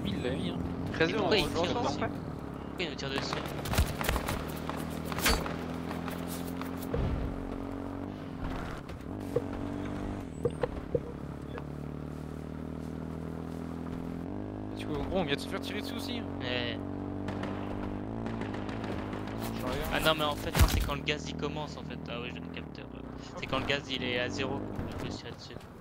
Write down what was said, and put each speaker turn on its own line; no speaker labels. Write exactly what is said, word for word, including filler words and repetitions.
mille la vie. Hein.
treize euros,
pourquoi
on
il tire
ressort
dessus?
après.
Pourquoi il nous tire dessus?
Tu vois, en gros, on vient de se faire tirer dessus aussi.
Ouais.
J'en reviens.
Ah non, mais en fait, non, c'est quand le gaz il commence en fait. Ah oui, j'ai le capteur. C'est quand le gaz il est à zéro. Je peux tirer dessus.